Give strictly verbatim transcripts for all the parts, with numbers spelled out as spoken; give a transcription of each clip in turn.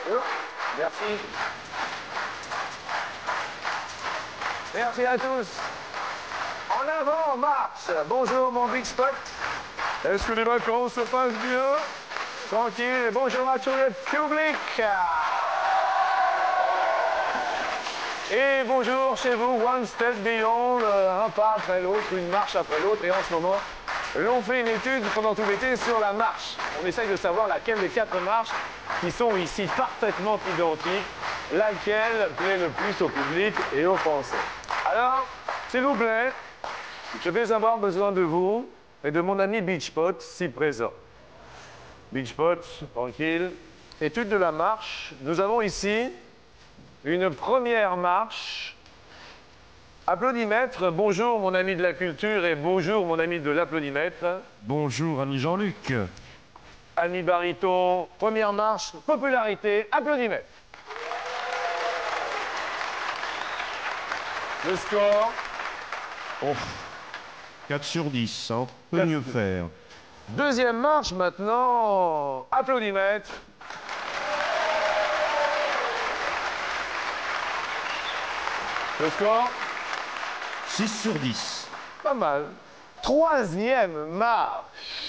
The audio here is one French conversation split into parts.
Merci. Merci à tous. En avant, marche. Bonjour, mon big spot. Est-ce que les vacances se passent bien? Tranquille. Bonjour à tout le public. Et bonjour chez vous, One Step Beyond, un pas après l'autre, une marche après l'autre. Et en ce moment, l'on fait une étude pendant tout l'été sur la marche. On essaye de savoir laquelle des quatre marches qui sont ici parfaitement identiques, laquelle plaît le plus au public et aux Français. Alors, s'il vous plaît, je vais avoir besoin de vous et de mon ami Beachpot, si présent. Beachpot, tranquille. Étude de la marche. Nous avons ici une première marche. Applaudimètre. Bonjour, mon ami de la culture et bonjour, mon ami de l'applaudimètre. Bonjour, ami Jean-Luc. Ami baryton, première marche, popularité, applaudimètre. Le score. Oh, quatre sur dix, hein. Peut quatre. Mieux faire. Deuxième marche maintenant, applaudimètre. Le score. six sur dix. Pas mal. Troisième marche.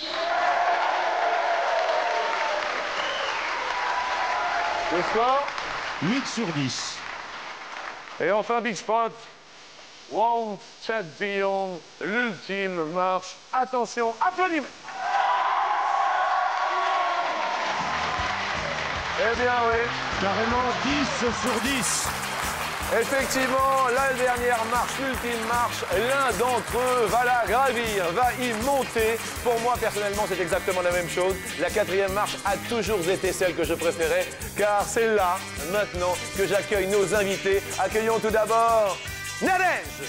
Le score. huit sur dix. Et enfin, Big Spot. One Step Beyond, l'ultime marche. Attention, applaudissements. Eh bien, oui. Carrément dix sur dix. Effectivement, la dernière marche, l'ultime marche, l'un d'entre eux va la gravir, va y monter. Pour moi, personnellement, c'est exactement la même chose. La quatrième marche a toujours été celle que je préférais, car c'est là, maintenant, que j'accueille nos invités. Accueillons tout d'abord Nadège.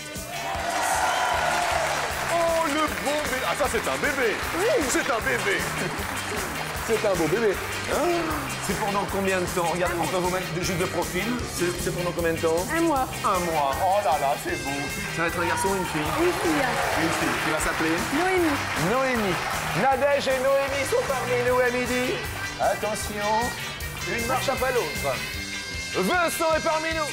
Oh, le beau bébé. Ah, ça, c'est un bébé. Oui. C'est un bébé. C'est un beau bébé. Hein? C'est pendant combien de temps? Regardez, on peut vous mettre juste de profil. C'est pendant combien de temps? Un mois. Un mois. Oh là là, c'est beau. Ça va être un garçon ou une fille? Une fille. Une fille. Qui va s'appeler? Noémie. Noémie. Nadège et Noémie sont parmi nous à midi. Attention, une marche après l'autre. Vincent est parmi nous.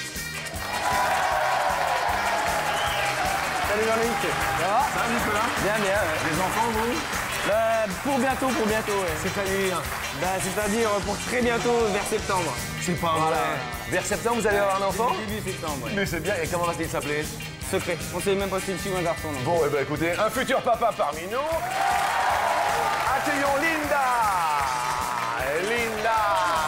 Salut Jean-Luc. Ça va? Ça va Nicolas? Bien, bien. Ouais. Les enfants, vous? Bah, pour bientôt, pour bientôt, ouais. C'est-à-dire? Bah, c'est-à-dire pour très bientôt, vers septembre. C'est pas Voilà. vrai. Vers septembre, vous allez avoir un enfant? Début septembre, ouais. Mais c'est bien. Et comment va-t-il s'appeler? Secret. On sait même pas si c'est une fille ou un garçon. Donc. Bon, eh ben écoutez, un futur papa parmi nous. Accueillons Linda. Linda.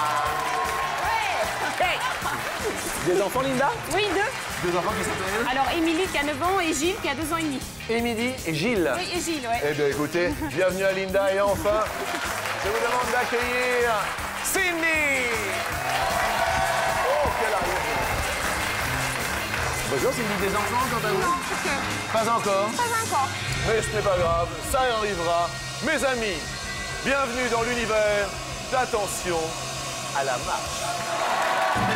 Hey. Des enfants, Linda? Oui, deux. Deux enfants qui s'appellent? Alors, Émilie qui a neuf ans et Gilles qui a deux ans et demi. Émilie et Gilles. Oui, et Gilles, ouais. Eh bien, écoutez, bienvenue à Linda. Et enfin, je vous demande d'accueillir Cindy. Oh, quelle arrivée. Bonjour, Cindy, des enfants quant à vous? Non, Pas encore? pas encore. Mais ce n'est pas grave, ça arrivera. Mes amis, bienvenue dans l'univers d'Attention à la marche.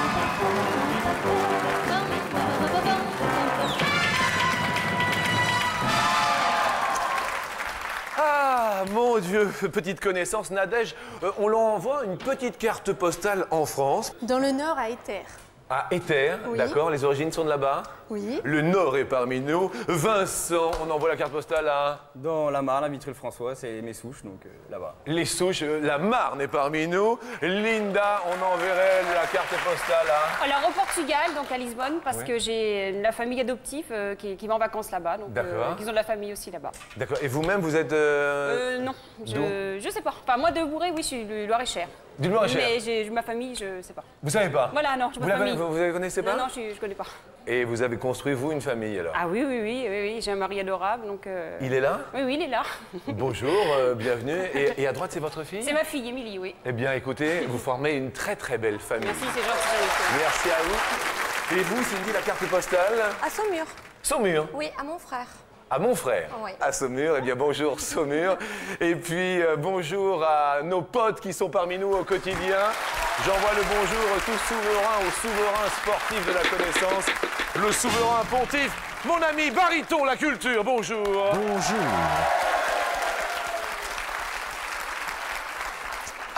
Ah, mon Dieu, petite connaissance, Nadège, euh, on l'envoie une petite carte postale en France, Dans le Nord, à Éther. à Éther, Oui. d'accord, les origines sont de là-bas. Oui. Le Nord est parmi nous. Vincent, on envoie la carte postale à Dans la Marne, la Vitry-le-François, c'est mes souches, donc euh, là-bas. les Souches, euh, la Marne est parmi nous. Linda, on enverrait la carte postale à... Alors au Portugal, donc à Lisbonne, parce Oui. que j'ai la famille adoptive euh, qui, qui va en vacances là-bas, donc D'accord. ils ont de la famille aussi là-bas. D'accord, et vous-même, vous êtes... euh, Euh, non, je, je sais pas. Enfin moi de Bourré, oui, je suis du Loir-et-Cher. Du Loir-et-Cher. Mais j'ai ma famille, je sais pas. Vous savez pas? Voilà, non, je Vous ma la famille. vous, vous la connaissez pas? Non, non, je, je connais pas. Et vous avez construit, vous, une famille, alors? Ah oui, oui, oui, oui, oui, j'ai un mari adorable, donc. euh, Il est là? Oui, oui, il est là. Bonjour, euh, bienvenue. Et, et à droite, c'est votre fille? C'est ma fille, Émilie, oui. Eh bien, écoutez, vous formez une très très belle famille. Merci, c'est gentil. Merci à vous. Et vous, Cindy, la carte postale? À Saumur. Saumur. Oui, à mon frère. À mon frère, Oui. à Saumur. Eh bien, bonjour Saumur. Et puis, euh, bonjour à nos potes qui sont parmi nous au quotidien. J'envoie le bonjour tout souverain au souverain sportif de la connaissance, le souverain pontife, mon ami Baryton la culture. Bonjour. Bonjour. Ah,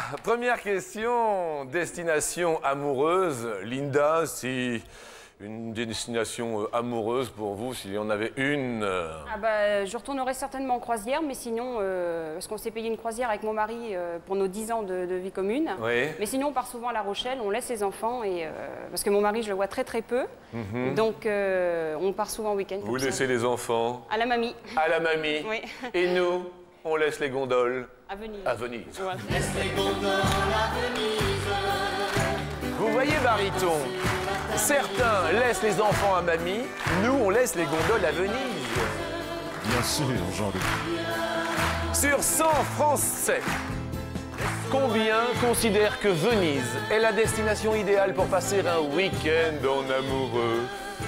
première question, destination amoureuse. Linda, si une destination euh, amoureuse pour vous, s'il y en avait une euh... Ah bah, je retournerai certainement en croisière, mais sinon, euh, parce qu'on s'est payé une croisière avec mon mari euh, pour nos dix ans de, de vie commune. Oui. Mais sinon, on part souvent à La Rochelle, on laisse les enfants, et, euh, parce que mon mari, je le vois très très peu. Mm-hmm. Donc, euh, on part souvent en week-end. Vous laissez les enfants à la mamie. À la mamie. Oui. Et nous, on laisse les gondoles à Venise. À Venise. Voilà. Laisse les gondoles à Venise. Vous voyez, baryton, certains laissent les enfants à mamie, nous, on laisse les gondoles à Venise. Bien sûr, Jean-Luc. Sur cent Français, combien considèrent que Venise est la destination idéale pour passer un week-end en amoureux?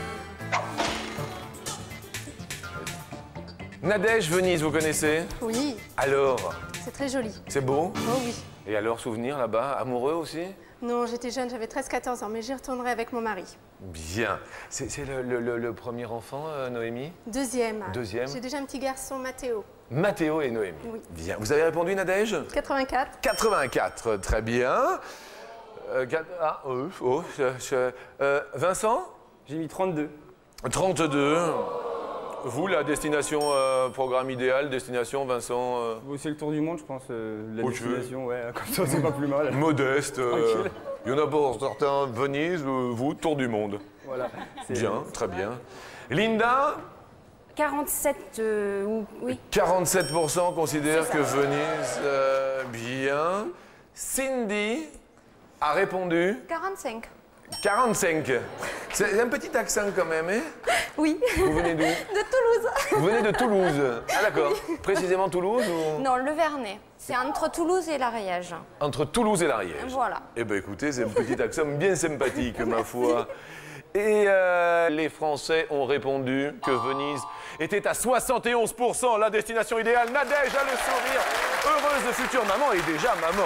Nadège, Venise, vous connaissez? Oui, Alors? c'est très joli. C'est beau? Oh oui. Et alors, souvenir là-bas, amoureux aussi? Non, j'étais jeune, j'avais treize quatorze ans, mais j'y retournerai avec mon mari. Bien. C'est le, le, le, le premier enfant, euh, Noémie? Deuxième. Deuxième. J'ai déjà un petit garçon, Mathéo. Mathéo et Noémie. Oui. Bien. Vous avez répondu, Nadège? quatre-vingt-quatre. quatre-vingt-quatre, très bien. Euh, ah, oh, oh, je, je, euh, Vincent? J'ai mis trente-deux. trente-deux. Vous, la destination, euh, programme idéal, destination, Vincent euh... C'est le tour du monde, je pense. Euh, la oh, destination, ouais, comme ça, c'est pas plus mal. Modeste. Euh, il y en a pour certains, Venise, euh, vous, tour du monde. Voilà. Bien, très bien. Linda? quarante-sept, euh, oui. quarante-sept pour cent considèrent que Venise, euh, bien. Cindy a répondu? quarante-cinq. quarante-cinq. C'est un petit accent quand même, hein? Oui. Vous venez d'où? De Toulouse. Vous venez de Toulouse. Ah d'accord. Oui. Précisément Toulouse ou... Non, le Vernet. C'est entre Toulouse et l'Ariège. Entre Toulouse et l'Ariège. Voilà. Eh bien écoutez, c'est un petit accent bien sympathique, ma foi. Et euh, les Français ont répondu que Venise était à soixante et onze pour cent la destination idéale. Nadège a le sourire, heureuse de future maman et déjà maman.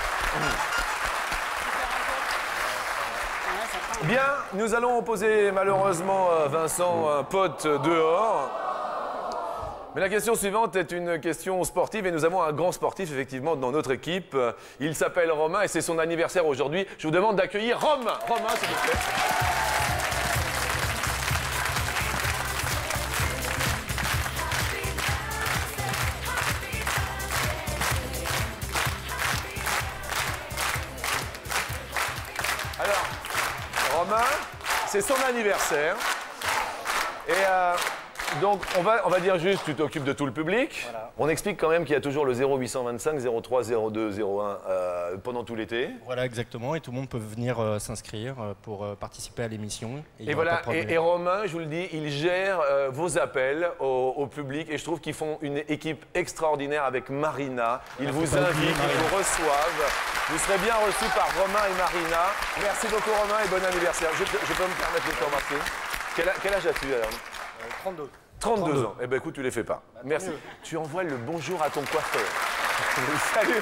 Bien, nous allons opposer malheureusement Vincent, un pote dehors. Mais la question suivante est une question sportive et nous avons un grand sportif effectivement dans notre équipe. Il s'appelle Romain et c'est son anniversaire aujourd'hui. Je vous demande d'accueillir Romain. Romain, s'il vous plaît. Romain, c'est son anniversaire. Et euh, donc, on va, on va dire juste, tu t'occupes de tout le public. Voilà. On explique quand même qu'il y a toujours le zéro huit cent vingt-cinq, zéro trois, zéro deux, zéro un euh, pendant tout l'été. Voilà, exactement. Et tout le monde peut venir euh, s'inscrire euh, pour euh, participer à l'émission. Et, et voilà, et, et Romain, je vous le dis, il gère euh, vos appels au, au public. Et je trouve qu'ils font une équipe extraordinaire avec Marina. Ils vous invitent, ils vous reçoivent. Vous serez bien reçus par Romain et Marina. Merci beaucoup Romain et bon anniversaire. Je, je peux me permettre de te remarquer. Quel, quel âge as-tu alors? euh, trente-deux. trente-deux ans. Eh bien écoute, tu les fais pas. Bah, merci. Mieux. Tu envoies le bonjour à ton coiffeur. Salut.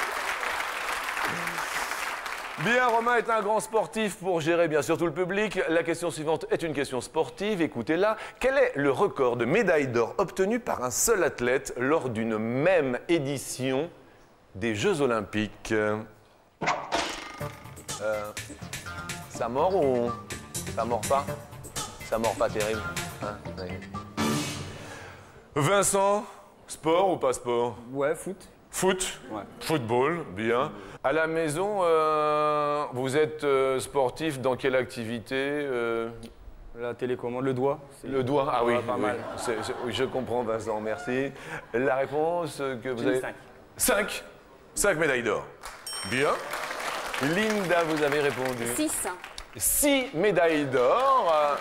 Bien, Romain est un grand sportif pour gérer bien sûr tout le public. La question suivante est une question sportive. Écoutez-la. Quel est le record de médailles d'or obtenu par un seul athlète lors d'une même édition des Jeux Olympiques? euh, Ça mord ou ça mord pas? Ça mord pas terrible. Hein, oui. Vincent, sport ou pas sport? Ouais, foot. Foot? Ouais. Football, bien. À la maison, euh, vous êtes euh, sportif dans quelle activité euh... La télécommande, le doigt. Le doigt, ah oui, pas oui. mal. C'est, c'est, oui, je comprends Vincent, merci. La réponse que vous avez... cinq. cinq. cinq médailles d'or. Bien. Linda, vous avez répondu. six. six médailles d'or.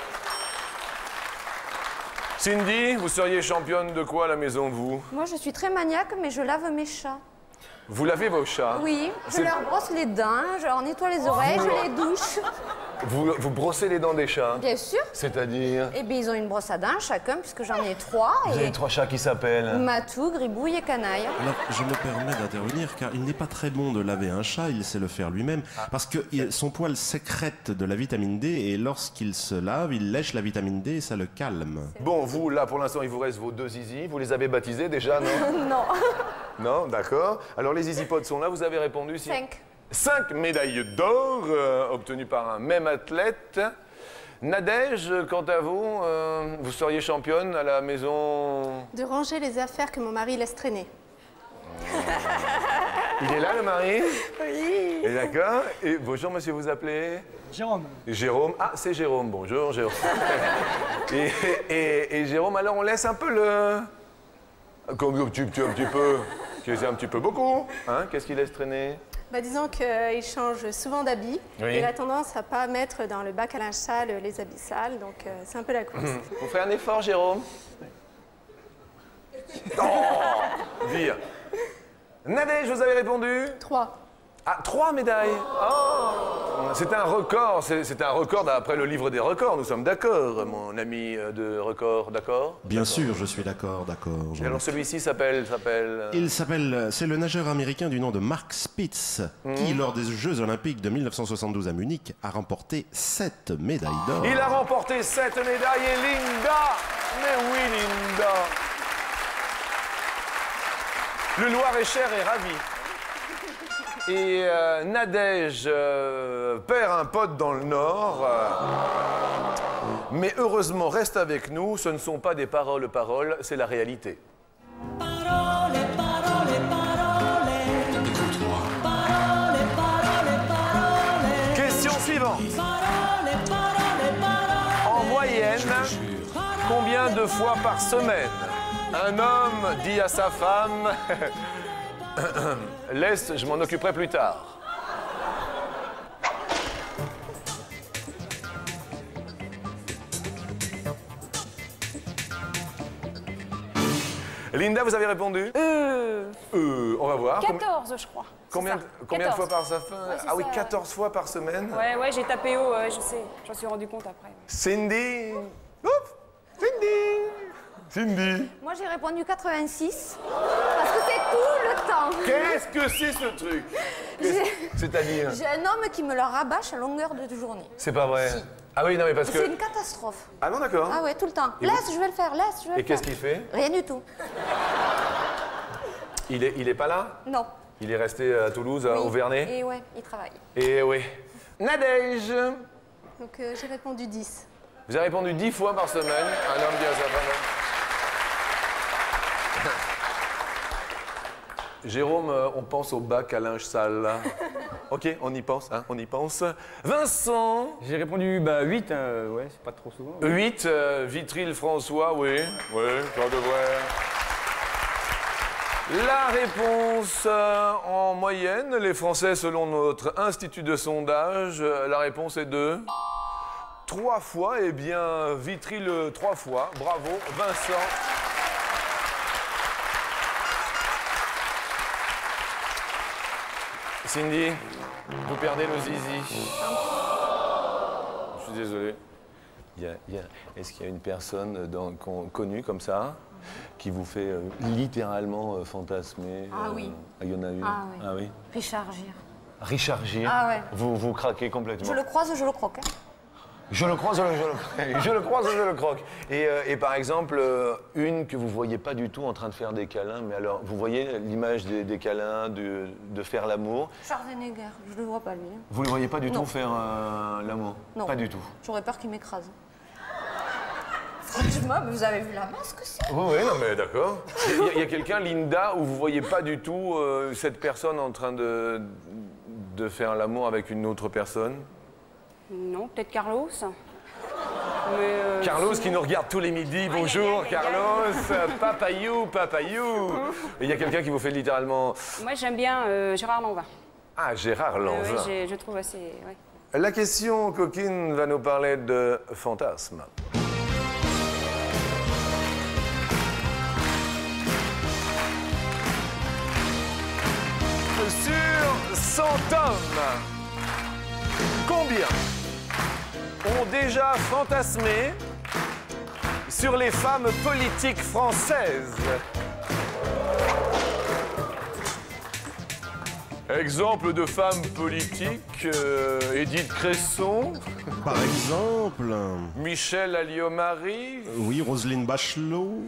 Cindy, vous seriez championne de quoi à la maison, vous? Moi, je suis très maniaque, mais je lave mes chats. Vous lavez vos chats? Oui, je leur brosse les dents, je leur nettoie les oreilles, je les douche. Vous, vous brossez les dents des chats? Bien sûr. C'est-à-dire? Eh bien, ils ont une brosse à dents chacun, puisque j'en ai trois. Vous et avez trois chats qui s'appellent? Matou, Gribouille et Canaille. Alors, je me permets d'intervenir car il n'est pas très bon de laver un chat, il sait le faire lui-même, parce que il- son poil sécrète de la vitamine D et lorsqu'il se lave, il lèche la vitamine D et ça le calme. Bon, vous, là, pour l'instant, il vous reste vos deux zizi. Vous les avez baptisés déjà, non? Non. Non, d'accord. Alors, les zizi-pods sont là, vous avez répondu si... Cinq. Cinq médailles d'or euh, obtenues par un même athlète. Nadège, quant à vous, euh, vous seriez championne à la maison... De ranger les affaires que mon mari laisse traîner. Il est là, le mari? Oui. Et d'accord. Et bonjour, monsieur, vous appelez? Jérôme. Jérôme. Ah, c'est Jérôme. Bonjour, Jérôme. et, et, et Jérôme, alors on laisse un peu le... Comme un petit, petit, un petit peu... C'est un petit peu beaucoup. Hein? Qu'est-ce qu'il laisse traîner? Bah, disons qu'il change souvent d'habits. Oui. Et il a tendance à pas mettre dans le bac à linge sale les habits sales. Donc euh, c'est un peu la course. Vous ferez un effort, Jérôme? Oh, vire. Nadège, vous avez répondu? Trois. Ah, trois médailles. Oh, c'est un record. C'est c'est un record d'après le livre des records. Nous sommes d'accord, mon ami de record, d'accord? Bien sûr, je suis d'accord, d'accord. Et Jean- alors celui-ci s'appelle... s'appelle. Il s'appelle, c'est le nageur américain du nom de Mark Spitz, qui, lors des Jeux Olympiques de mille neuf cent soixante-douze à Munich, a remporté sept médailles d'or. Il a remporté sept médailles et Linda, mais oui Linda. Le Loir-et-Cher est ravi. Et euh, Nadège euh, perd un pote dans le Nord. euh, mais heureusement, reste avec nous, ce ne sont pas des paroles paroles, c'est la réalité. Question suivante. En moyenne, combien de fois par semaine un homme dit à sa femme « Laisse, je m'en occuperai plus tard ». Linda, vous avez répondu? Euh, Euh, on va voir. quatorze, je crois. C'est Combien, ça. combien de fois quatorze. par sa femme? Ouais, c'est Ah oui, ça, ouais. quatorze fois par semaine. Ouais, ouais, j'ai tapé haut, ouais, je sais. J'en suis rendu compte après. Cindy. Oups, Cindy. Cindy. Moi, j'ai répondu quatre-vingt-six. Parce que c'est tout le temps. Qu'est-ce que c'est ce truc? Qu'est-ce- J'ai- C'est-à-dire? J'ai un homme qui me le rabâche à longueur de journée. C'est pas vrai. Ah oui, non, mais parce C'est que. une catastrophe. Ah non, d'accord. Ah ouais, tout le temps. Et Laisse, vous- je vais le faire, laisse, je vais Et le qu'est-ce faire. qu'il fait? Rien du tout. Il est, il est pas là? Non. Il est resté à Toulouse, à Oui. Auvernay? Et ouais, il travaille. Et oui. Nadège. Donc euh, j'ai répondu dix. Vous avez répondu dix fois par semaine. Un homme dit à sa femme. Jérôme, euh, on pense au bac à linge sale. là. Ok, on y pense, hein, on y pense. Vincent. J'ai répondu bah, huit, hein, ouais, c'est pas trop souvent. huit, euh, Vitril-François, oui. Oui, ça devrait. La réponse euh, en moyenne, les Français, selon notre institut de sondage, euh, la réponse est deux. Trois fois, eh bien, Vitril trois fois. Bravo, Vincent. Cindy, vous perdez le zizi. Je suis désolé. Il y a- il y a- Est-ce qu'il y a une personne dans- qu'on- connue comme ça qui vous fait euh, littéralement euh, fantasmer? Ah euh, oui. ah, il y en a une. Ah oui. Ah oui. Richard Gere. Richard Gere. Ah ouais. Vous, vous craquez complètement. Je le croise, je le croque. hein. Je le croise, je le, je le, je le croise, je le croque. Et, euh, et par exemple, euh, une que vous voyez pas du tout en train de faire des câlins, mais alors, vous voyez l'image des, des câlins, de, de faire l'amour. Schwarzenegger, je le vois pas lui. hein. Vous le voyez pas du Non. tout faire euh, l'amour? Non. Pas du tout. J'aurais peur qu'il m'écrase. Franchement, mais vous avez vu la masse que c'est? Oui, oui, non, mais d'accord. Il y a, il y a quelqu'un, Linda, où vous voyez pas du tout euh, cette personne en train de, de faire l'amour avec une autre personne? Non, peut-être Carlos. Mais, euh, Carlos sinon- qui nous regarde tous les midis. Bonjour, aïe, aïe, aïe. Carlos. Papayou, papayou. Et il y a quelqu'un qui vous fait littéralement... Moi, j'aime bien euh, Gérard Lanvin. Ah, Gérard Euh, Lanvin. ouais, j'ai- je trouve assez. Ouais. La question coquine va nous parler de fantasme. Sur cent hommes, combien ont déjà fantasmé sur les femmes politiques françaises? Exemple de femmes politiques, euh, Édith Cresson. Par exemple. Michel Alliot-Marie. Oui, Roselyne Bachelot.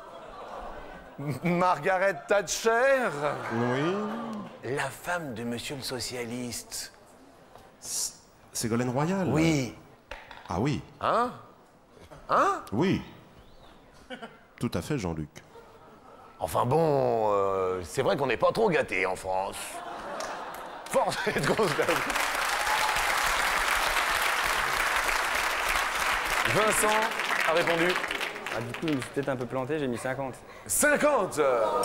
Margaret Thatcher. Oui. La femme de monsieur le socialiste. Ségolène Royal. Oui. Ah oui. Hein? Hein? Oui. Tout à fait, Jean-Luc. Enfin bon, euh, c'est vrai qu'on n'est pas trop gâtés en France. Force est de constater. Vincent a répondu. Ah, du coup, je me suis peut-être un peu planté, j'ai mis cinquante. cinquante.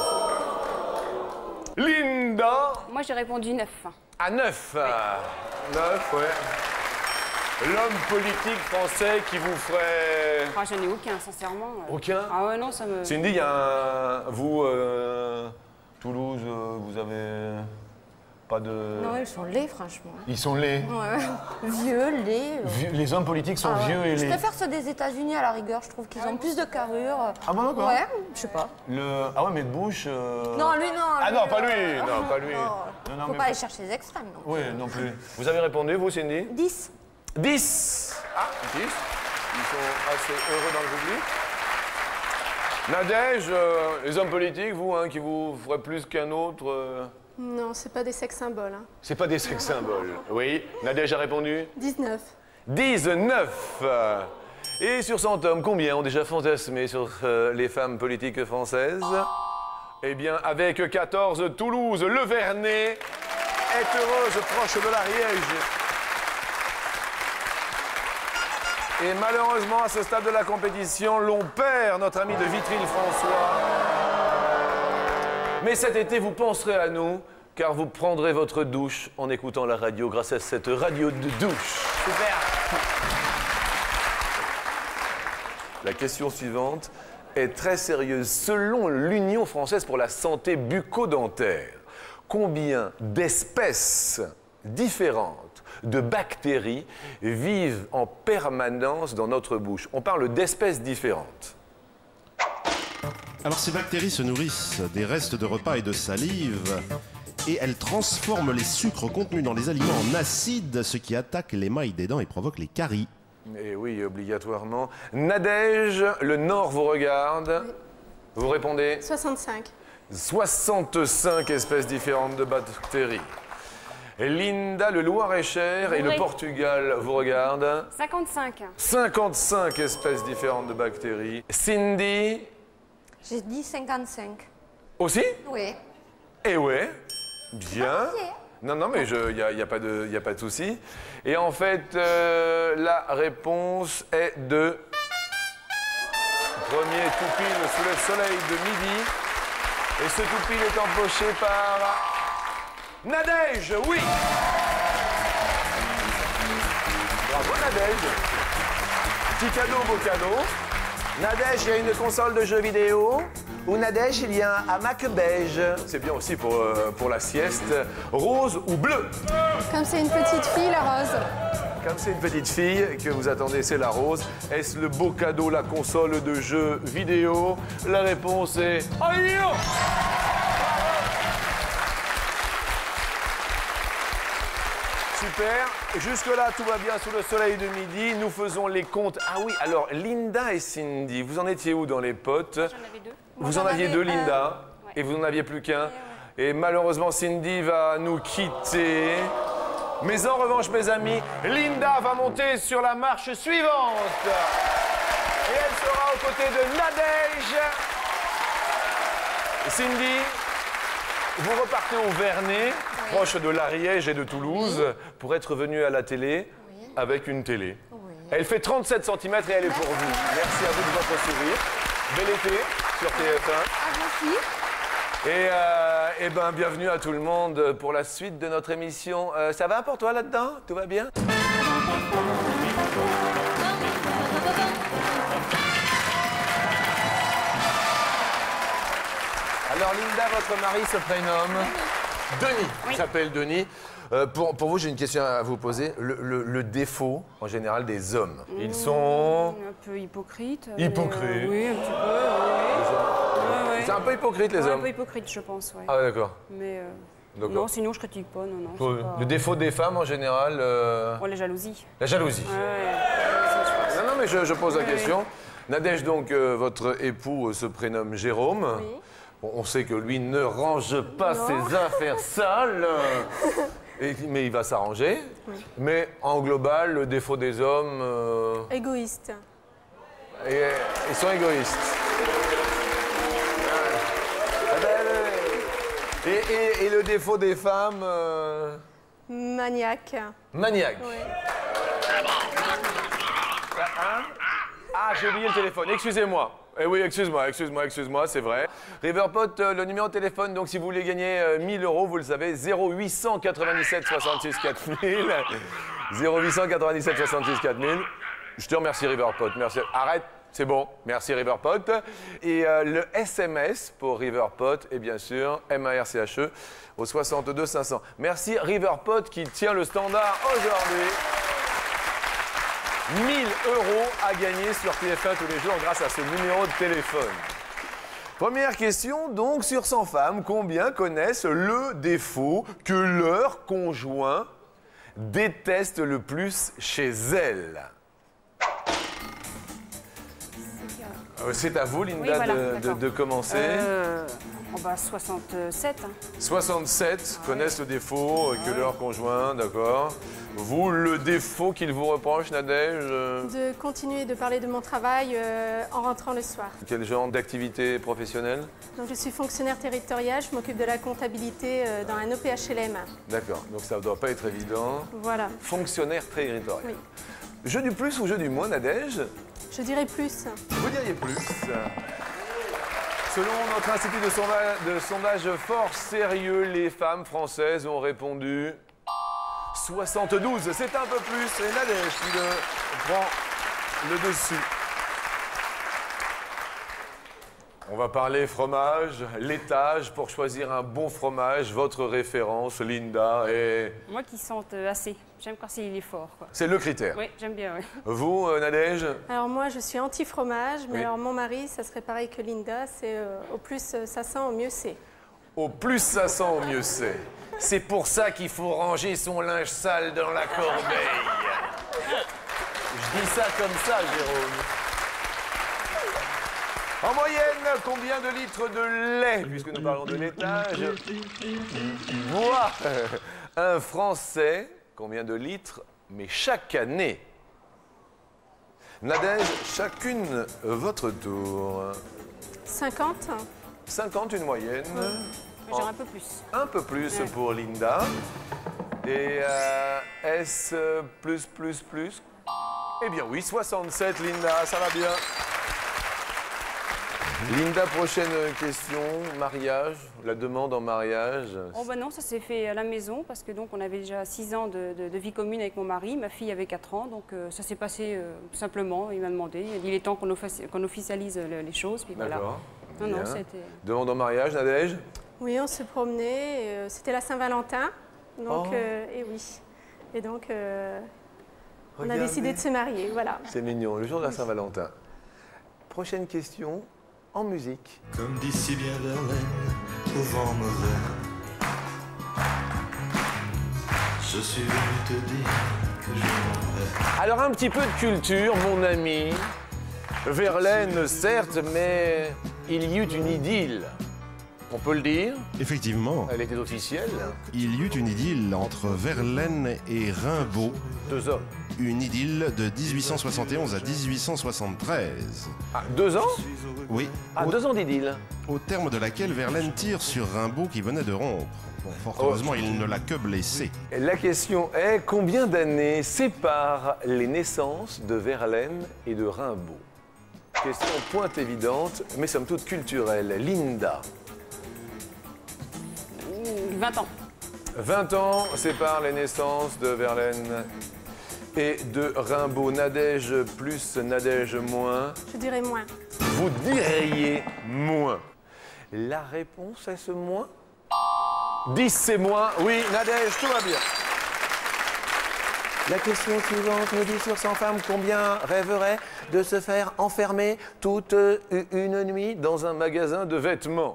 Linda. Moi, j'ai répondu neuf. À neuf. neuf, ouais. L'homme politique français qui vous ferait... Ah, j'en ai aucun, sincèrement. Aucun? Ah ouais, non, ça me... Cindy, il y a un... Vous, euh, Toulouse, euh, vous avez... Pas de... Non, ils sont laids, franchement. Ils sont laids. Ouais. Vieux, laids. euh. Vieux- Les hommes politiques sont Ah ouais. vieux et Je laids. préfère ceux des États-Unis à la rigueur, je trouve qu'ils ont plus de carrure. Ah bon, d'accord. Ouais, je sais pas. Le... Ah ouais, mais de bouche... euh, Non, lui, non. Ah lui, non, pas lui. euh, Non, pas lui. non. Non, non, Faut mais- pas aller chercher les extrêmes, non. Oui, non plus. Vous avez répondu, vous, Cindy? dix. dix. Ah, dix. Ils sont assez heureux dans le public. Nadège, euh, les hommes politiques, vous, hein, qui vous feraient plus qu'un autre... euh, Non, c'est pas des sex symboles. Hein. C'est pas des sex symboles. Oui, Nadège a répondu? dix-neuf. dix-neuf. Et sur cent hommes, combien ont déjà fantasmé sur euh, les femmes politiques françaises? Eh bien, avec quatorze, Toulouse, le Vernet est heureuse, proche de l'Ariège. Et malheureusement, à ce stade de la compétition, l'on perd notre ami de Vitry-le-François. Mais cet été, vous penserez à nous, car vous prendrez votre douche en écoutant la radio grâce à cette radio de douche. Super. La question suivante est très sérieuse. Selon l'Union française pour la santé bucco-dentaire, combien d'espèces différentes de bactéries vivent en permanence dans notre bouche? On parle d'espèces différentes. Alors ces bactéries se nourrissent des restes de repas et de salive et elles transforment les sucres contenus dans les aliments en acide, ce qui attaque l'émail des dents et provoque les caries. Et oui, obligatoirement. Nadège, le Nord vous regarde. Oui. Vous répondez? soixante-cinq. soixante-cinq espèces différentes de bactéries. Linda, le Loir-et-Cher et le Oui. Portugal vous regardent. cinquante-cinq. cinquante-cinq espèces différentes de bactéries. Cindy, J'ai dit cinquante-cinq. aussi? Oui. Eh ouais, bien. compliqué. Non, non, mais il n'y a, y a pas de, y a pas de souci. Et en fait, euh, la réponse est de... Premier toupile sous le soleil de midi. Et ce toupile est empoché par... Nadège, oui. Bravo Nadège. Petit cadeau, beau cadeau. Nadège, il y a une console de jeux vidéo. Ou Nadège, il y a un hamac beige. C'est bien aussi pour, euh, pour la sieste. Rose ou bleu? Comme c'est une petite fille, la rose. Comme c'est une petite fille que vous attendez, c'est la rose. Est-ce le beau cadeau, la console de jeux vidéo? La réponse est... Aïe! Super. Jusque-là, tout va bien sous le soleil de midi. Nous faisons les comptes. Ah oui, alors, Linda et Cindy, vous en étiez où dans les potes? J'en avais deux. Vous Moi, en j'en aviez avais deux, un. Linda, Ouais. et vous n'en aviez plus qu'un. Et malheureusement, Cindy va nous quitter. Mais en revanche, mes amis, Linda va monter sur la marche suivante. Et elle sera aux côtés de Nadège. Cindy, vous repartez au Vernet, proche de l'Ariège et de Toulouse, pour être venue à la télé avec une télé. Oui. Elle fait trente-sept centimètres et elle est pour vous. Merci à vous de votre sourire. Bel été sur T F un. À vous aussi. Et, euh, eh ben, bienvenue à tout le monde pour la suite de notre émission. Euh, ça va pour toi là-dedans? Tout va bien? Alors Linda, votre mari se prénomme Denis. Il s'appelle Denis. Euh, pour, pour vous, j'ai une question à vous poser. Le, le- le défaut, en général, des hommes, ils sont... Un peu hypocrite. Hypocrite. mais, euh, oui, un petit peu. Oui. Ouais, ouais. C'est un peu hypocrite, les Ouais, un hommes. peu hypocrite, je pense. Ouais. Ah, ouais, d'accord. Mais euh, D'accord. non, sinon je critique pas. Non, non. c'est Ouais. pas- Le défaut des femmes, en général, euh, Oh, la jalousie. la jalousie. Ouais, ouais. Ça, je pense. Non, non, mais je, je pose la Oui, question. Nadège, donc, euh, votre époux euh, se prénomme Jérôme. Oui. Bon, on sait que lui ne range pas Non. ses affaires sales, et- mais il va s'arranger. Oui. Mais en global, le défaut des hommes, euh, Égoïste. et- ils sont égoïstes. Et, et- et le défaut des femmes, euh, Maniaque. maniaque. Oui. Ah, j'ai oublié le téléphone, excusez-moi. Eh oui, excuse-moi, excuse-moi, excuse-moi, c'est vrai. Riverpot, euh, le numéro de téléphone, donc si vous voulez gagner euh, mille euros, vous le savez, zéro huit cent quatre-vingt-dix-sept soixante-six quatre mille. zéro huit cent quatre-vingt-dix-sept soixante-six quatre mille. Je te remercie, Riverpot, merci. Arrête, c'est bon, merci, Riverpot. Et euh, le S M S pour Riverpot est bien sûr M A R C H E au soixante-deux cinq cents. Merci, Riverpot, qui tient le standard aujourd'hui. mille euros à gagner sur T F un tous les jours grâce à ce numéro de téléphone. Première question, donc, sur cent femmes, combien connaissent le défaut que leur conjoint déteste le plus chez elles? Euh, C'est à vous, Linda, Oui, voilà, de, de- d'accord. de commencer. Euh, on va à soixante-sept. Hein. soixante-sept connaissent le défaut euh, que leur conjoint, d'accord. Vous, le défaut qu'il vous reproche, Nadège, euh, De continuer de parler de mon travail euh, en rentrant le soir. quel genre d'activité professionnelle? Donc, je suis fonctionnaire territorial, je m'occupe de la comptabilité euh, dans un O P H L M. D'accord, donc ça ne doit pas être évident. Voilà. Fonctionnaire territorial. Oui. Jeu du plus ou jeu du moins, Nadège? Je dirais plus. Vous diriez plus. Selon notre institut de, sonda- de sondage fort sérieux, les femmes françaises ont répondu soixante-douze. C'est un peu plus. Et Nadège qui le prend le dessus. On va parler fromage, laitage. Pour choisir un bon fromage, votre référence, Linda, et Moi qui sente euh, assez. J'aime quand il est fort. Quoi. c'est le critère. Oui, j'aime bien. Oui. Vous, euh, Nadège? Alors moi, je suis anti-fromage, mais Oui. alors mon mari, ça serait pareil que Linda, c'est euh, au plus euh, ça sent, au mieux c'est. Au plus ça sent, au mieux c'est. C'est pour ça qu'il faut ranger son linge sale dans la corbeille. Je dis ça comme ça, Jérôme. En moyenne, combien de litres de lait, puisque nous parlons de laitage, boit un Français? Combien de litres, mais chaque année? Nadège, chacune votre tour. cinquante. cinquante, une moyenne. J'aimerais un peu plus. Un peu plus Ouais. pour Linda. Et euh, est-ce euh, plus, plus, plus? Eh bien oui, soixante-sept, Linda, ça va bien. Linda, prochaine question, mariage, la demande en mariage. Oh bah non, ça s'est fait à la maison parce que donc on avait déjà six ans de, de- de vie commune avec mon mari. Ma fille avait quatre ans, donc euh, ça s'est passé euh, tout simplement. Il m'a demandé, il a dit il est temps qu'on offici- qu'on officialise le- les choses. Puis voilà. D'accord. Non, non, Bien. c'était. Demande en mariage, Nadège? Oui, on se promenait, euh, c'était la Saint-Valentin, donc, Oh. euh, et oui. Et donc, euh, on a Regardez. décidé de se marier, voilà. C'est mignon, le jour de la Saint-Valentin. Prochaine question, en musique. Comme d'ici bien Verlaine, au vent mauvais. Je suis venu te dire que je m'en vais. Alors un petit peu de culture, mon ami. Verlaine, certes, mais il y eut une idylle. On peut le dire, Effectivement, elle était officielle. il y eut une idylle entre Verlaine et Rimbaud, Deux hommes. une idylle de dix-huit cent soixante et onze à dix-huit cent soixante-treize. Ah, deux ans? Oui, Ah, au, deux ans d'idylle. au terme de laquelle Verlaine tire sur Rimbaud qui venait de rompre. Bon, fort heureusement, il ne l'a que blessé. Et la question est, combien d'années séparent les naissances de Verlaine et de Rimbaud? Question pointe évidente, mais somme toute culturelle. Linda. vingt ans. vingt ans séparent les naissances de Verlaine et de Rimbaud. Nadège plus, Nadège moins. Je dirais moins. Vous diriez moins. La réponse est ce moins? dix, c'est moins. Oui, Nadège, tout va bien. La question suivante nous dit sur cent femmes, combien rêveraient de se faire enfermer toute une nuit dans un magasin de vêtements?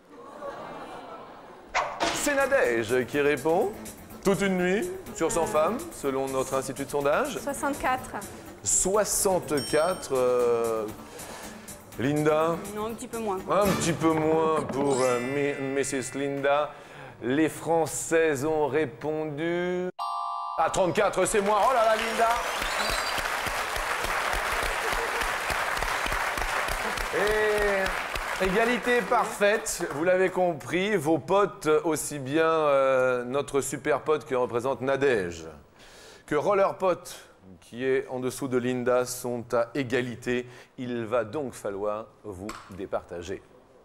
C'est Nadège qui répond. Toute une nuit sur cent femmes, selon notre institut de sondage. soixante-quatre. soixante-quatre. Euh... Linda? Non, un petit peu moins. Un petit peu moins pour euh, Missus Linda. Les Françaises ont répondu... À trente-quatre, c'est moi. Oh là là, Linda! Et égalité parfaite, vous l'avez compris, vos potes, aussi bien euh, notre super pote qui représente Nadège, que Roller Pote, qui est en dessous de Linda, sont à égalité. Il va donc falloir vous départager.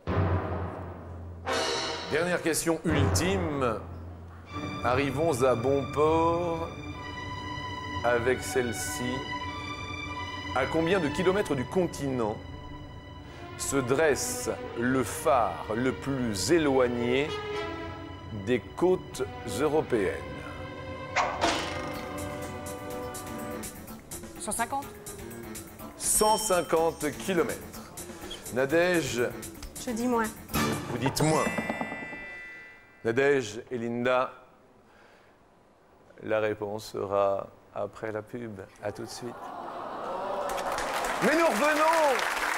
Dernière question ultime. Arrivons à bon port avec celle-ci. À combien de kilomètres du continent se dresse le phare le plus éloigné des côtes européennes? cent cinquante. cent cinquante kilomètres. Nadège, Je dis moins. vous dites moins. Nadège et Linda, la réponse sera après la pub. À tout de suite. Mais nous revenons!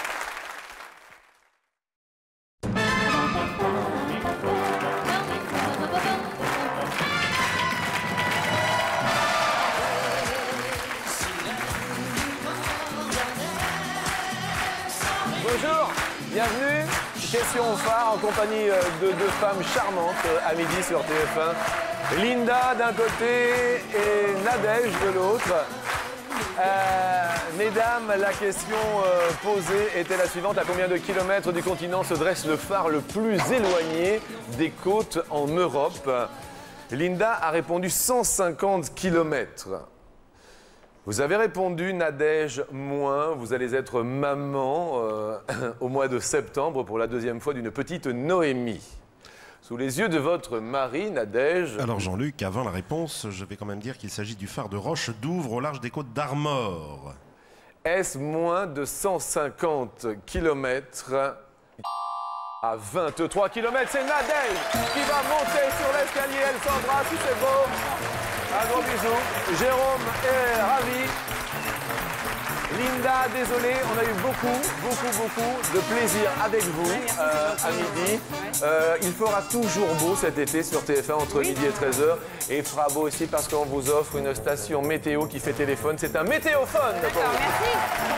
Bonjour, bienvenue. Question phare en compagnie de deux femmes charmantes à midi sur T F un. Linda d'un côté et Nadège de l'autre. Euh, mesdames, la question euh, posée était la suivante. À combien de kilomètres du continent se dresse le phare le plus éloigné des côtes en Europe? Linda a répondu cent cinquante kilomètres. Vous avez répondu, Nadège, moins. Vous allez être maman euh, au mois de septembre pour la deuxième fois d'une petite Noémie. Sous les yeux de votre mari, Nadège... Alors Jean-Luc, avant la réponse, je vais quand même dire qu'il s'agit du phare de Roche d'Ouvre au large des côtes d'Armor. Est-ce moins de cent cinquante kilomètres à vingt-trois kilomètres? C'est Nadège qui va monter sur l'escalier. Elle s'embrasse, c'est beau. Un gros bisou. Jérôme est ravi. Linda, désolé, on a eu beaucoup, beaucoup, beaucoup de plaisir avec vous euh, à midi. Euh, il fera toujours beau cet été sur T F un entre midi et treize heures. Et il fera beau aussi parce qu'on vous offre une station météo qui fait téléphone. C'est un météophone pour vous. Merci.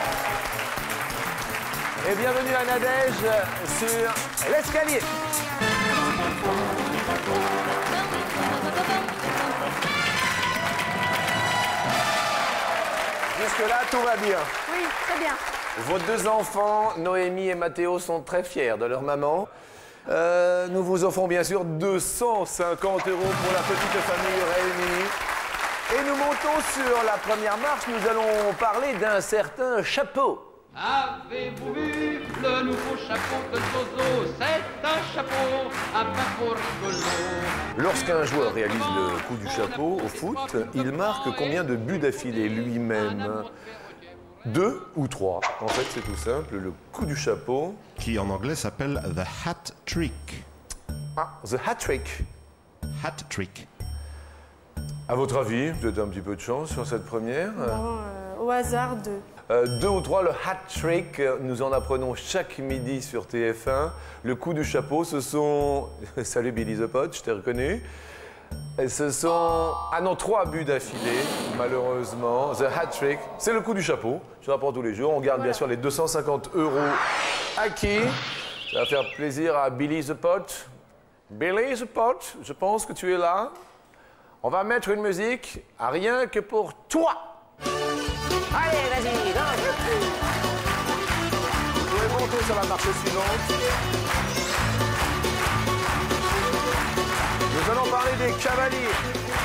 Et bienvenue à Nadège sur l'escalier. Jusque-là, tout va bien. Oui, très bien. Vos deux enfants, Noémie et Mathéo, sont très fiers de leur maman. Euh, nous vous offrons bien sûr deux cent cinquante euros pour la petite famille réunie. Et nous montons sur la première marche. Nous allons parler d'un certain chapeau. Avez-vous vu le nouveau chapeau de Zozo? C'est un chapeau à pas pour rigolo. Lorsqu'un joueur réalise le coup du chapeau au foot, il marque combien de buts d'affilée lui-même? Deux ou trois. En fait, c'est tout simple. Le coup du chapeau. Qui en anglais s'appelle the hat trick. Ah, the hat trick. Hat trick. À votre avis, peut-être un petit peu de chance sur cette première? Bon, euh, au hasard, deux. Euh, deux ou trois, le hat trick, nous en apprenons chaque midi sur T F un. Le coup du chapeau, ce sont... Salut Billy the Pot, je t'ai reconnu. Et ce sont... Ah non, trois buts d'affilée, malheureusement. The hat trick, c'est le coup du chapeau. Je rapporte tous les jours. On garde voilà. bien sûr les deux cent cinquante euros acquis. Ça va faire plaisir à Billy the Pot. Billy the Pot, je pense que tu es là. On va mettre une musique à rien que pour toi. Allez, vas-y, danse le coup. Vous pouvez monter sur la marche suivante. Nous allons parler des cavaliers.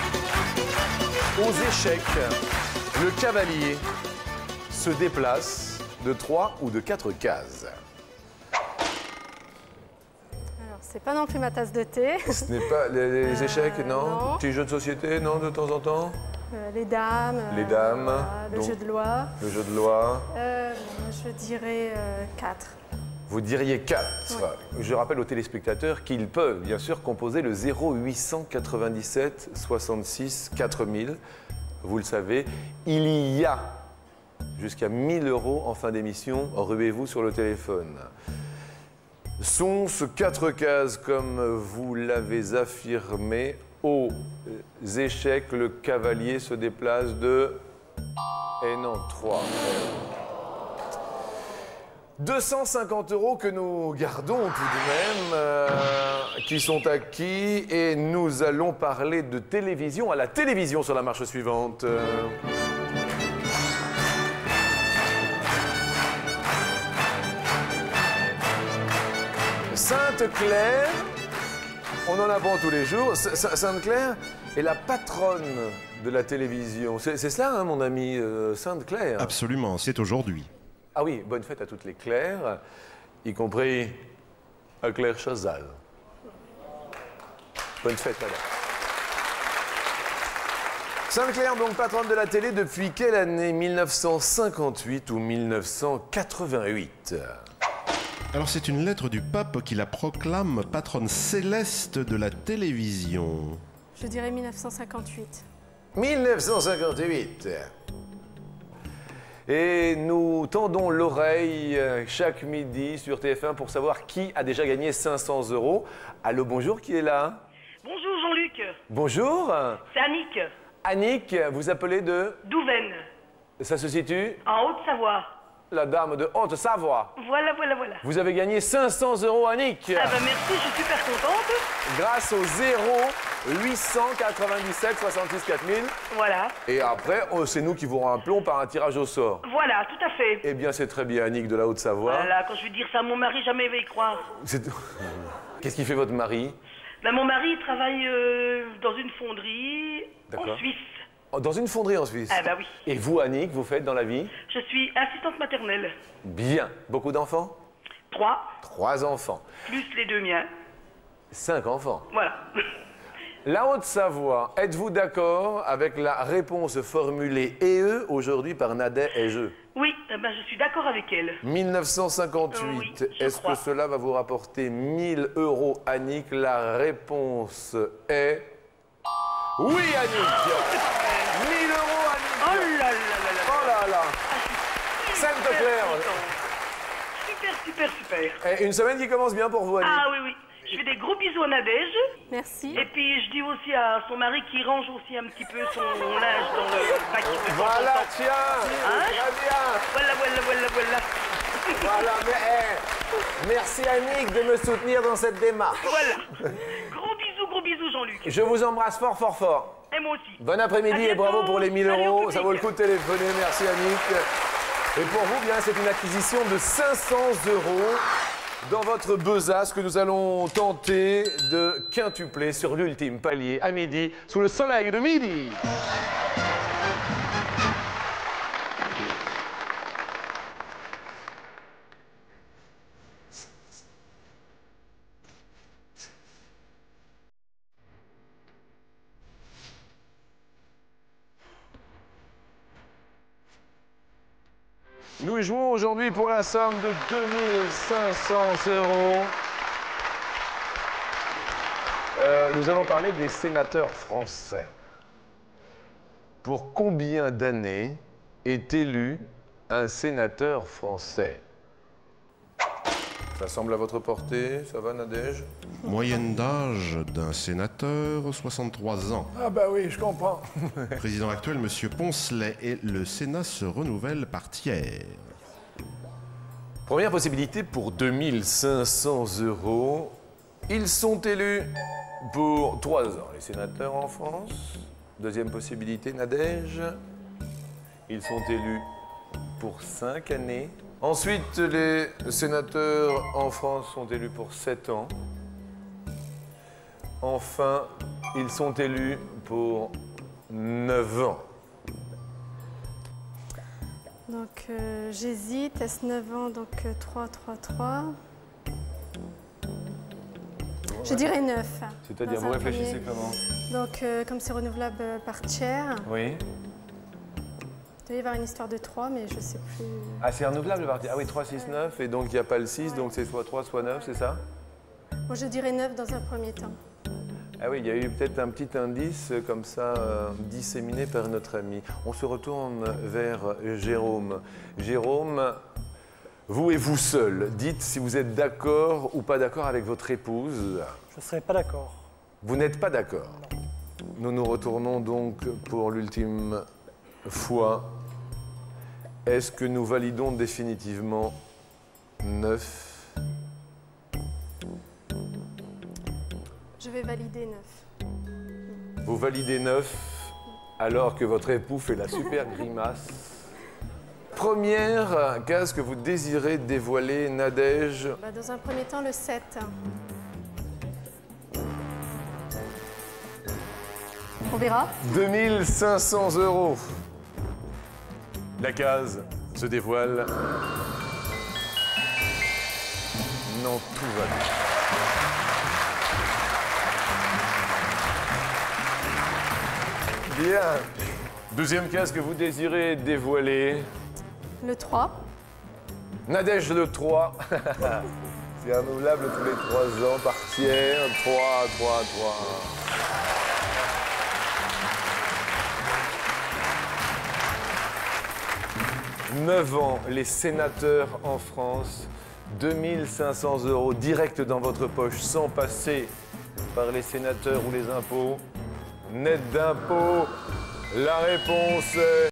Aux échecs, le cavalier se déplace de trois ou de quatre cases. Alors, c'est pas non plus ma tasse de thé. Ce n'est pas les, les Euh, échecs, non, non. Petits jeux de société, non, de temps en temps. Euh, les dames. Les euh, dames, voilà, le donc- jeu de loi. Le jeu de loi. Euh, je dirais quatre. Vous diriez quatre. Je rappelle aux téléspectateurs qu'ils peuvent bien sûr composer le zéro huit cent quatre-vingt-dix-sept soixante-six quatre mille. Vous le savez, il y a jusqu'à mille euros en fin d'émission. Ruez-vous sur le téléphone. Sont-ce quatre cases comme vous l'avez affirmé? Aux échecs, le cavalier se déplace de... Et non, trois. deux cent cinquante euros que nous gardons tout de même, euh, qui sont acquis, et nous allons parler de télévision à la télévision sur la marche suivante. Euh, Sainte-Claire, on en apprend tous les jours. Sainte-Claire est la patronne de la télévision. C'est cela, hein, mon ami, euh, Sainte-Claire? Absolument, c'est aujourd'hui. Ah oui, bonne fête à toutes les Claires, y compris à Claire Chazal. Bonne fête, madame. Sainte-Claire, donc patronne de la télé, depuis quelle année? mille neuf cent cinquante-huit ou mille neuf cent quatre-vingt-huit? Alors c'est une lettre du pape qui la proclame patronne céleste de la télévision. Je dirais mille neuf cent cinquante-huit. mille neuf cent cinquante-huit. Et nous tendons l'oreille chaque midi sur T F un pour savoir qui a déjà gagné cinq cents euros. Allô, bonjour, qui est là? Bonjour Jean-Luc. Bonjour. C'est Annick. Annick, vous appelez de? Douvaine. Ça se situe? En Haute-Savoie. La dame de Haute-Savoie. Voilà, voilà, voilà. Vous avez gagné cinq cents euros, Annick. Ah bah merci, je suis super contente. Grâce au zéro huit cent quatre-vingt-dix-sept soixante-six quatre mille. Voilà. Et après, oh, c'est nous qui vous rappelons par un tirage au sort. Voilà, tout à fait. Eh bien, c'est très bien, Annick de la Haute-Savoie. Voilà, quand je vais dire ça à mon mari, jamais il va y croire. C'est- Qu'est-ce qu'il fait votre mari? Ben, mon mari, il travaille euh, dans une fonderie en D'accord. Suisse. Oh, dans une fonderie en Suisse? Ah bah oui. Et vous, Annick, vous faites dans la vie? Je suis assistante maternelle. Bien. Beaucoup d'enfants? Trois, Trois enfants. plus les deux miens. Cinq enfants. Voilà. La Haute-Savoie, êtes-vous d'accord avec la réponse formulée et eux aujourd'hui par Nadet et je? Oui, eh ben, je suis d'accord avec elle. mille neuf cent cinquante-huit, Oui, je est-ce que crois. cela va vous rapporter mille euros, Annick? La réponse est... Oui, Annick! mille euros, Annick! Oh là là là là. Oh là là! Sainte-Claire! Super, super, super. Eh, une semaine qui commence bien pour vous, Annick. Ah oui, oui. Je fais des gros bisous à Nadège. Merci. Et puis je dis aussi à son mari qui range aussi un petit peu son linge dans le bac. de temps en Voilà, temps. tiens! Hein? Très bien! Voilà, voilà, voilà, voilà. Voilà, mais eh, merci Annick de me soutenir dans cette démarche. Voilà. Gros bisous, gros bisous, Jean-Luc. Je vous embrasse fort, fort, fort. Et moi aussi. Bon après-midi et bravo pour les mille Salut au euros. public. Ça vaut le coup de téléphoner. Merci Annick. Et pour vous, bien, c'est une acquisition de cinq cents euros dans votre besace que nous allons tenter de quintupler sur l'ultime palier à midi, sous le soleil de midi. Nous jouons aujourd'hui pour la somme de deux mille cinq cents euros. Euh, nous allons parler des sénateurs français. Pour combien d'années est élu un sénateur français? Ça semble à votre portée, ça va Nadège? Moyenne d'âge d'un sénateur, soixante-trois ans. Ah bah oui, je comprends. Président actuel, M. Poncelet, et le Sénat se renouvelle par tiers. Première possibilité pour deux mille cinq cents euros. Ils sont élus pour trois ans, les sénateurs en France. Deuxième possibilité, Nadège. Ils sont élus pour cinq années. Ensuite, les sénateurs en France sont élus pour sept ans. Enfin, ils sont élus pour neuf ans. Donc euh, j'hésite, est-ce neuf ans, donc euh, trois, trois, trois. Je dirais neuf. C'est-à-dire, dans vous un réfléchissez premier. comment? Donc, euh, comme c'est renouvelable euh, par tiers, Oui. il doit y avoir une histoire de trois, mais je ne sais plus. Ah, c'est renouvelable le parti. Ah oui, trois, six, neuf, et donc il n'y a pas le six, donc c'est soit trois, soit neuf, c'est ça? Moi, je dirais neuf dans un premier temps. Ah oui, il y a eu peut-être un petit indice euh, comme ça, euh, disséminé par notre ami. On se retourne vers Jérôme. Jérôme, vous et vous seul, dites si vous êtes d'accord ou pas d'accord avec votre épouse. Je ne serais pas d'accord. Vous n'êtes pas d'accord? Nous nous retournons donc pour l'ultime fois. Est-ce que nous validons définitivement neuf? Je vais valider neuf. Vous validez neuf alors que votre époux fait la super grimace. Première case que vous désirez dévoiler, Nadège. Bah, dans un premier temps, le sept. On verra. deux mille cinq cents euros. La case se dévoile. Non, tout va bien. Bien. Deuxième case que vous désirez dévoiler. Le trois. Nadège le trois. C'est renouvelable tous les trois ans par tiers. trois, trois, trois. neuf ans, les sénateurs en France. deux mille cinq cents euros direct dans votre poche sans passer par les sénateurs ou les impôts. Net d'impôts, la réponse est...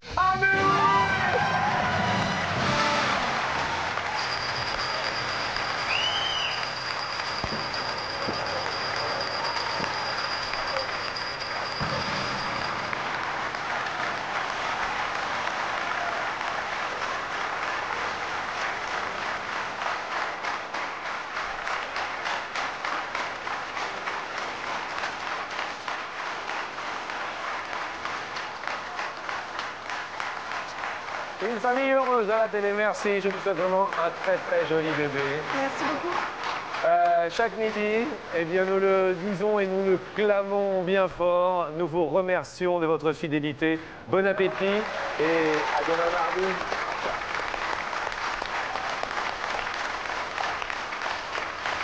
Une famille heureuse à la télé, merci. Je vous souhaite vraiment un très très joli bébé. Merci beaucoup. Euh, chaque midi, eh bien, nous le disons et nous le clamons bien fort. Nous vous remercions de votre fidélité. Bon appétit et à demain mardi.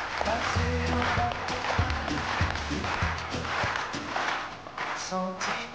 Sentir